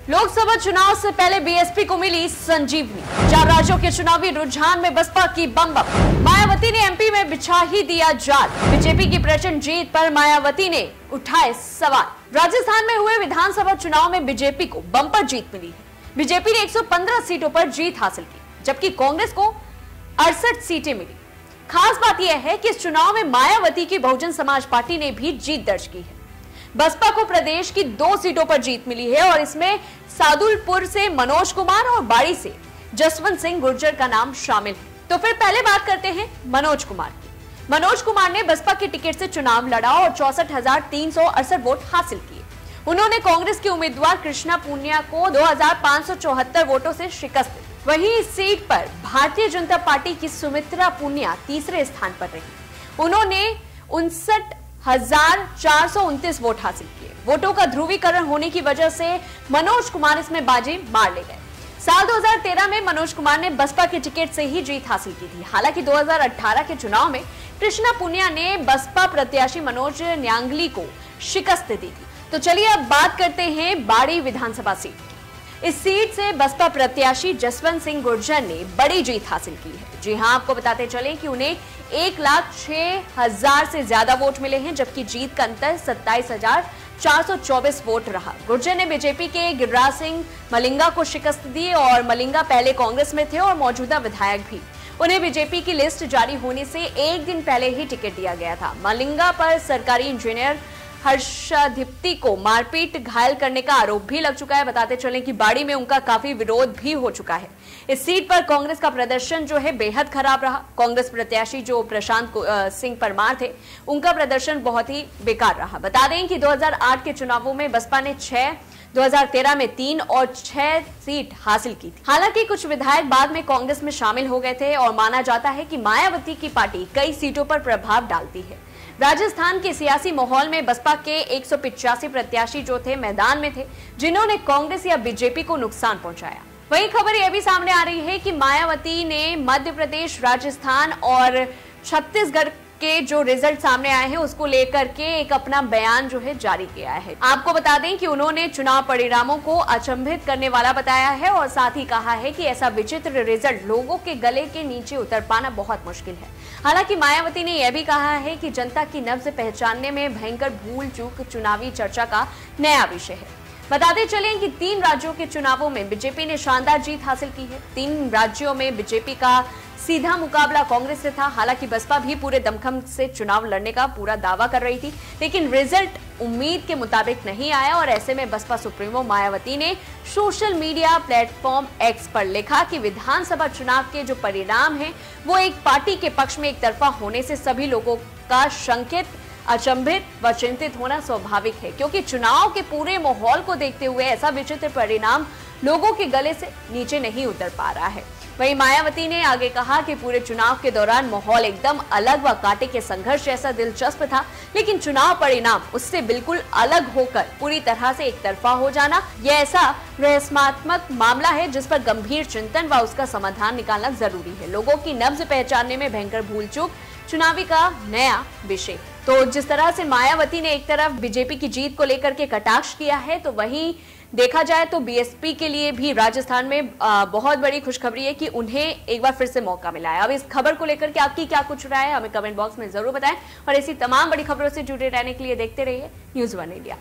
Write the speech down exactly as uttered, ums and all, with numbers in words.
लोकसभा चुनाव से पहले बीएसपी को मिली संजीवनी। चार राज्यों के चुनावी रुझान में बसपा की बम बम। मायावती ने एमपी में बिछा ही दिया जाल। बीजेपी की प्रचंड जीत पर मायावती ने उठाए सवाल। राजस्थान में हुए विधानसभा चुनाव में बीजेपी को बम्पर जीत मिली है। बीजेपी ने एक सौ पंद्रह सीटों पर जीत हासिल की, जबकि कांग्रेस को अड़सठ सीटें मिली। खास बात यह है कि इस चुनाव में मायावती की बहुजन समाज पार्टी ने भी जीत दर्ज की है। बसपा को प्रदेश की दो सीटों पर जीत मिली है और इसमें सादुलपुर से मनोज कुमार और बाड़ी से जसवंत सिंह गुर्जर का नाम शामिल है। तो फिर पहले बात करते हैं मनोज कुमार की। मनोज कुमार ने बसपा के टिकट से चुनाव लड़ा और चौसठ हजार तीन सौ अड़सठ वोट हासिल किए। उन्होंने कांग्रेस के उम्मीदवार कृष्णा पुनिया को दो हजार पांच सौ चौहत्तर वोटों से शिकस्त दी। वहीं इस सीट पर भारतीय जनता पार्टी की सुमित्रा पुनिया तीसरे स्थान पर रही। उन्होंने उनसठ हजार चार सौ उनतीस वोट हासिल किए। वोटों का ध्रुवीकरण होने की वजह से मनोज कुमार इसमें बाजी मार ले गए। साल दो हजार तेरह में मनोज कुमार ने बसपा के टिकट से ही जीत हासिल की थी। हालांकि दो हजार अठारह के चुनाव में कृष्णा पुनिया ने बसपा प्रत्याशी मनोज न्यांगली को शिकस्त दी थी। तो चलिए अब बात करते हैं बाड़ी विधानसभा सीट की। इस सीट से बसपा प्रत्याशी जसवंत सिंह गुर्जर ने बड़ी जीत हासिल की है। जी हां, आपको बताते चले कि उन्हें एक लाख छह हजार से ज्यादा वोट मिले हैं, जबकि जीत का अंतर सत्ताईस हजार चार सौ चौबीस वोट रहा। गुर्जर ने बीजेपी के गिरिराज सिंह मलिंगा को शिकस्त दी और मलिंगा पहले कांग्रेस में थे और मौजूदा विधायक भी। उन्हें बीजेपी की लिस्ट जारी होने से एक दिन पहले ही टिकट दिया गया था। मलिंगा पर सरकारी इंजीनियर हर्षदीप्ति को मारपीट घायल करने का आरोप भी लग चुका है। बताते चलें कि बाड़ी में उनका काफी विरोध भी हो चुका है। इस सीट पर कांग्रेस का प्रदर्शन जो है बेहद खराब रहा। कांग्रेस प्रत्याशी जो प्रशांत सिंह परमार थे, उनका प्रदर्शन बहुत ही बेकार रहा। बता दें कि दो हजार आठ के चुनावों में बसपा ने छह, दो हजार तेरह में तीन और छह सीट हासिल की थी। हालांकि कुछ विधायक बाद में कांग्रेस में शामिल हो गए थे और माना जाता है कि मायावती की पार्टी कई सीटों पर प्रभाव डालती है। राजस्थान के सियासी माहौल में बसपा के एक सौ पिचासी प्रत्याशी जो थे मैदान में थे, जिन्होंने कांग्रेस या बीजेपी को नुकसान पहुंचाया। वहीं खबर यह भी सामने आ रही है कि मायावती ने मध्य प्रदेश, राजस्थान और छत्तीसगढ़ के जो रिजल्ट सामने आए हैं उसको लेकर के एक अपना बयान जो है जारी किया है। आपको बता दें कि उन्होंने चुनाव परिणामों को अचंभित करने वाला बताया है और साथ ही कहा है कि ऐसा विचित्र रिजल्ट लोगों के गले के नीचे उतर पाना बहुत मुश्किल है। हालांकि मायावती ने यह भी कहा है कि जनता की नब्ज पहचानने में भयंकर भूल चूक चुनावी चर्चा का नया विषय है। बताते चलें कि तीन राज्यों के चुनावों में बीजेपी ने शानदार जीत हासिल की है। तीन राज्यों में बीजेपी का सीधा मुकाबला कांग्रेस से था। हालांकि बसपा भी पूरे दमखम से चुनाव लड़ने का पूरा दावा कर रही थी, लेकिन रिजल्ट उम्मीद के मुताबिक नहीं आया और ऐसे में बसपा सुप्रीमो मायावती ने सोशल मीडिया प्लेटफॉर्म एक्स पर लिखा कि विधानसभा चुनाव के जो परिणाम हैं वो एक पार्टी के पक्ष में एक तरफा होने से सभी लोगों का शंकित, अचंभित व चिंतित होना स्वाभाविक है, क्योंकि चुनाव के पूरे माहौल को देखते हुए ऐसा विचित्र परिणाम लोगों के गले से नीचे नहीं उतर पा रहा है। वहीं मायावती ने आगे कहा कि पूरे चुनाव के दौरान माहौल एकदम अलग व कांटे के संघर्ष जैसा दिलचस्प था, लेकिन चुनाव परिणाम उससे बिल्कुल अलग होकर पूरी तरह से एक तरफा हो जाना, यह ऐसा रहस्यात्मक मामला है जिस पर गंभीर चिंतन व उसका समाधान निकालना जरूरी है। लोगों की नब्ज पहचानने में भयंकर भूल चूक चुनावी का नया विषय। तो जिस तरह से मायावती ने एक तरफ बीजेपी की जीत को लेकर के कटाक्ष किया है, तो वहीं देखा जाए तो बीएसपी के लिए भी राजस्थान में बहुत बड़ी खुशखबरी है कि उन्हें एक बार फिर से मौका मिला है। अब इस खबर को लेकर के आपकी क्या कुछ राय है, हमें कमेंट बॉक्स में जरूर बताएं और ऐसी तमाम बड़ी खबरों से जुड़े रहने के लिए देखते रहिए न्यूज़ वन इंडिया।